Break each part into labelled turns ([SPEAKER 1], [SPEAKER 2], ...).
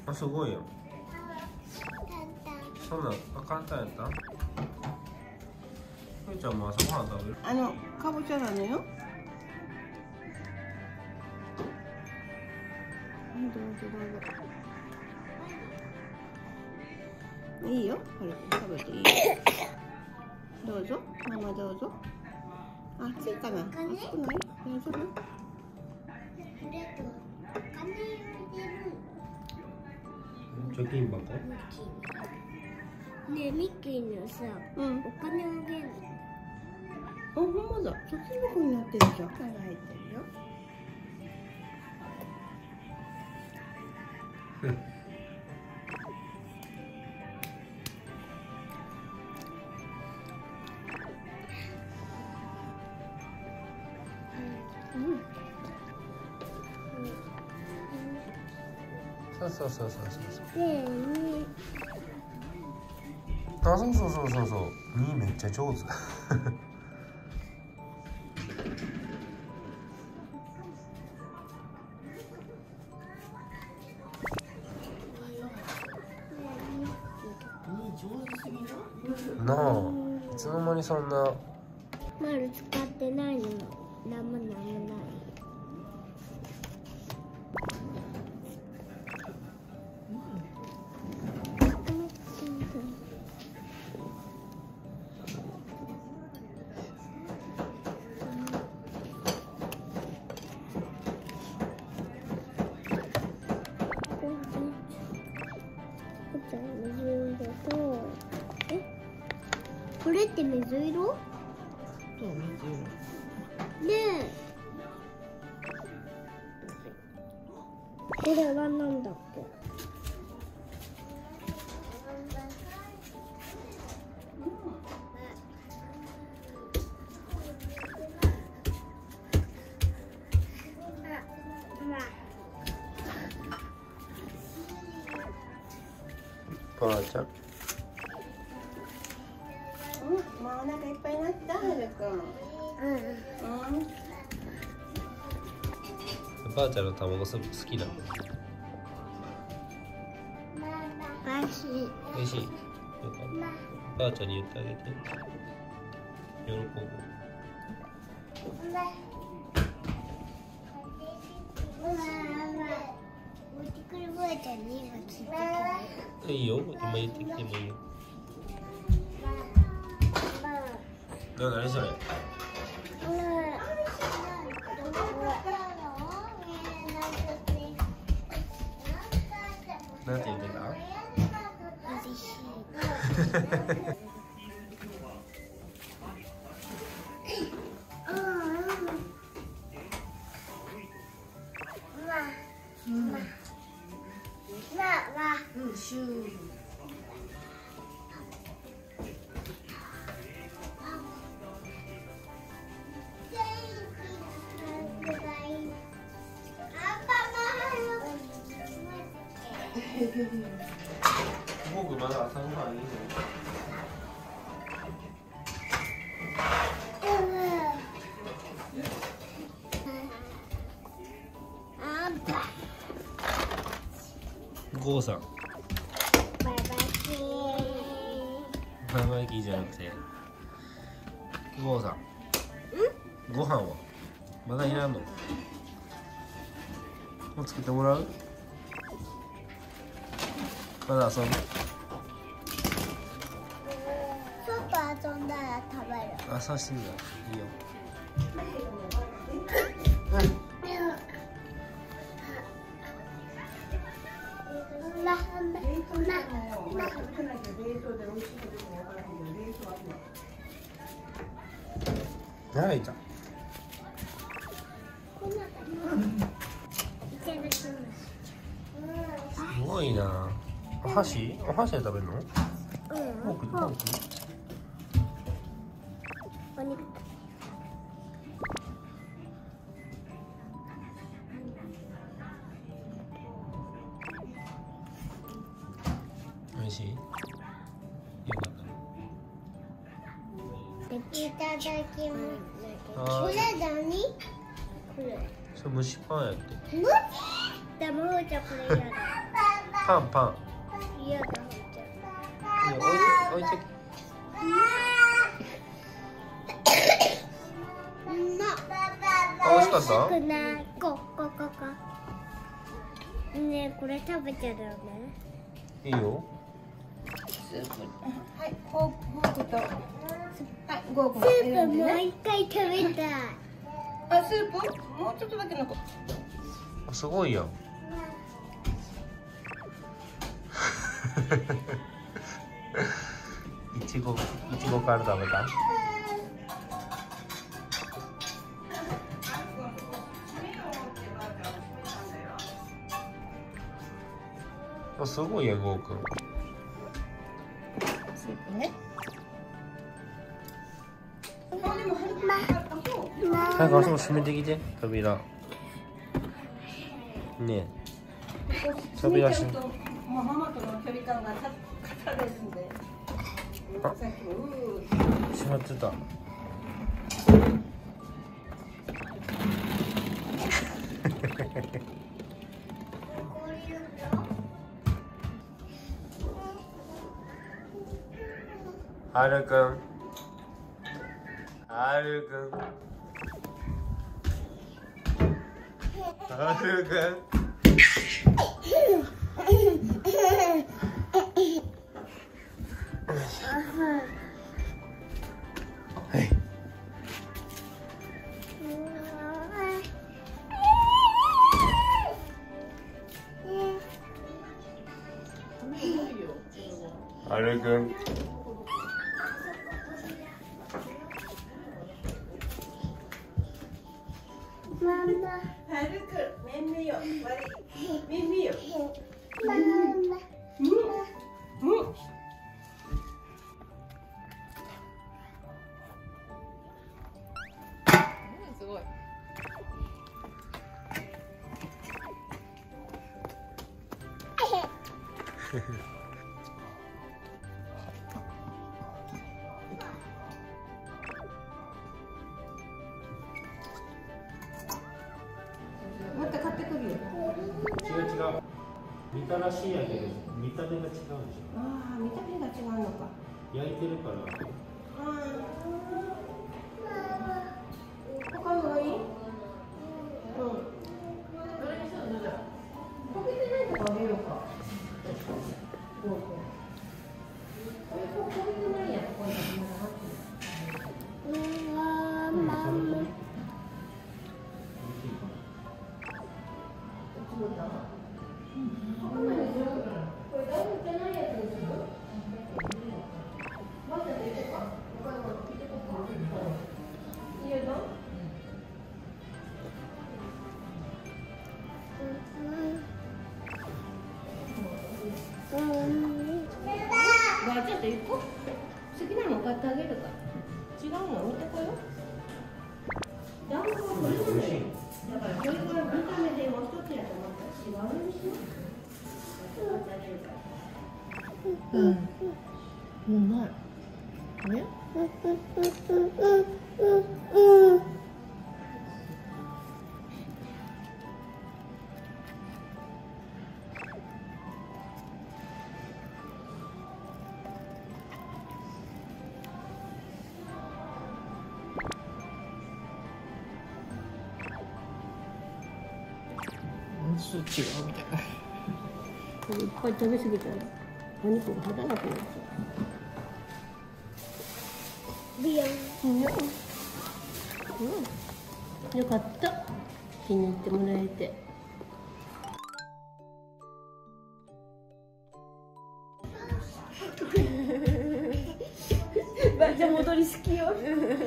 [SPEAKER 1] あ、すごいよ。そんな、簡単やった？ふーちゃんも朝ごはん食べる？
[SPEAKER 2] かぼちゃなのよ。どうぞどうぞ。いいよ、これ食べていいよ。どうぞ、ママどうぞ。熱いかな？熱くない？大丈夫？
[SPEAKER 1] 貯金箱？
[SPEAKER 3] ねえ、ミッキーのさ、お金あげるの。
[SPEAKER 2] あ、ほんまだ。貯金箱になってるじゃん。中入ってるよ。
[SPEAKER 1] そうそうそうそうそう。
[SPEAKER 3] ねえ、
[SPEAKER 1] あ、そうそうそうそうそう。2めっちゃ上手。なあ、いつの間にそんな。
[SPEAKER 3] 丸使ってないの。なんもない。これって水色？
[SPEAKER 2] そう、水
[SPEAKER 3] ねえ。これはなんだっけ？
[SPEAKER 1] ばあちゃん。
[SPEAKER 2] もうお腹いっぱいになった、はるくん。
[SPEAKER 1] ばあちゃんの卵スープ好きなの？
[SPEAKER 3] おいしい。
[SPEAKER 1] 美味しい。よかった。ばあちゃんに言ってあげて。喜ぶ。
[SPEAKER 3] 持ってくるばあちゃんに今聞いてくれ。
[SPEAKER 1] いいよ、今言ってきてもいいよ。何それ？なんて言ってた？
[SPEAKER 3] 美味しい。
[SPEAKER 2] シュー。
[SPEAKER 1] 僕まだ朝ごはんいいの？ゴーさん。バイバイキーじゃなくて。ゴーさん。ご飯はまだいらんの？もうつけてもらう？まだ遊ぶ？
[SPEAKER 3] 外遊んだら食べる。
[SPEAKER 1] あ、そうしてみよう。いいよ。はい、じゃ。すごいな。お箸？お箸で食べるの？フォーク？
[SPEAKER 3] お肉。
[SPEAKER 1] 美味しい？よかった。
[SPEAKER 3] いただきます。これ何？これ。
[SPEAKER 1] それ蒸しパンやって。
[SPEAKER 3] でもふーちゃんこれやだ。
[SPEAKER 1] パンパン。
[SPEAKER 3] 嫌だ。
[SPEAKER 1] いいよ、置いて。あ、美味しかった。
[SPEAKER 3] 美味しくない。こ。ねえ、これ食べちゃダメ。
[SPEAKER 1] いいよ。
[SPEAKER 2] スープ。はい、フォークと。はい、ゴーゴ
[SPEAKER 3] スープ
[SPEAKER 2] ー選んでね。
[SPEAKER 3] もう一回食べたい。
[SPEAKER 2] あ、スープ。もうちょっとだけ残る。
[SPEAKER 1] すごいやん。いちごから食べた。あ、すごいやん、ゴーくん。
[SPEAKER 2] スープね。
[SPEAKER 1] 早くあそこ閉めてきて、扉。ねえ。扉閉め。
[SPEAKER 2] もうママとの距離感が肩ですんで。
[SPEAKER 1] あ、閉まってた。はるくん。はるくん。はるくん。はい。はるくん。
[SPEAKER 3] ママ。
[SPEAKER 2] はるくん、めんめよ。めんめよ。
[SPEAKER 3] ママ。
[SPEAKER 2] すごい。また買ってくるよ。
[SPEAKER 1] 違う。見たらしいやけど、見た目が違うでしょ。
[SPEAKER 2] ああ、見た目が違うのか。
[SPEAKER 1] 焼いてるから。
[SPEAKER 2] 他のがいい？うん。溶けてないとこあげようか。どうぞ。焦げてないやつ、これちょっと行こう。好きなの買ってあげるから。違うの見てこよう。団子はこれなのよ。だからこれから見た目でもう一つやと思ったら違うにしよう。うん。うまい。ね。違うみたいな。これいっぱい食べ過ぎたらお肉が肌なくなっちゃう。
[SPEAKER 3] ビヨン。
[SPEAKER 2] うん。よかった。気に入ってもらえて。ばあちゃん戻り好きよ。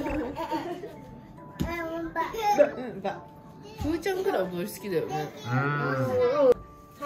[SPEAKER 2] ふーちゃんくらい踊り好きだよね。はい、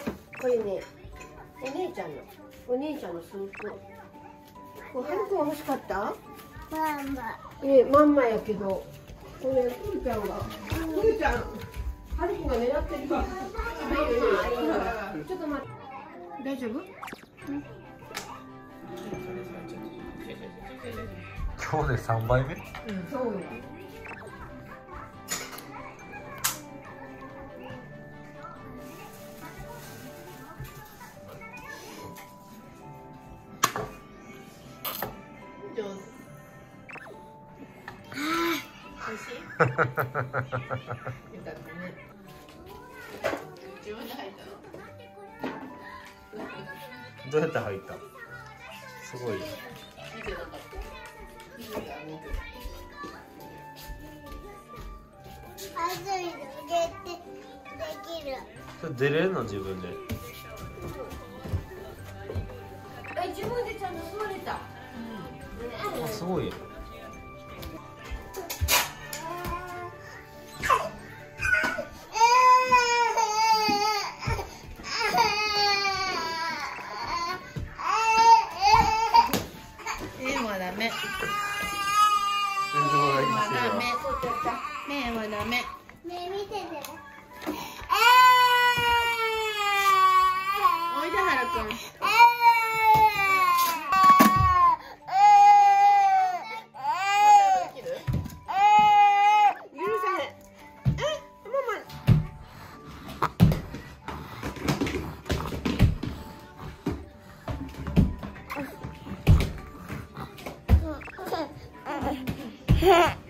[SPEAKER 2] これね、お姉ちゃんのスープ。これはるくん欲しかった？
[SPEAKER 3] ママ。
[SPEAKER 2] まんまやけど、これふーちゃんが、ふーちゃん、はるくんが狙ってるから。ちょっと待って、大丈夫？
[SPEAKER 1] 今日で3杯目。
[SPEAKER 2] そうよ。 上手。美味しい？よかったね。自分で入ったの？
[SPEAKER 1] どうやって入った？すごい。
[SPEAKER 2] 見てなかった。見てた見て
[SPEAKER 3] あとに入れてできる。
[SPEAKER 1] それ出れるの自分で？
[SPEAKER 2] 自分でちゃんと座れた。
[SPEAKER 1] あ、すごいよ。
[SPEAKER 2] はダメ。
[SPEAKER 1] 全然笑いにしてるわ。
[SPEAKER 2] 目はダメ。
[SPEAKER 3] 目見てて。
[SPEAKER 2] おいではるくん。
[SPEAKER 3] Yeah.